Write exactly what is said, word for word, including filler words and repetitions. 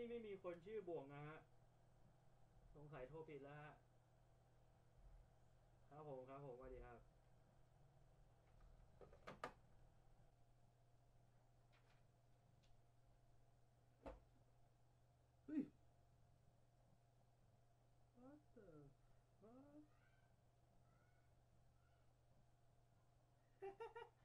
นี่ไม่มีคนชื่อบวงนะฮะสงสัยโทรผิดแล้วฮะครับผมครับผมสวัสดีครับเฮ้ย what the fuck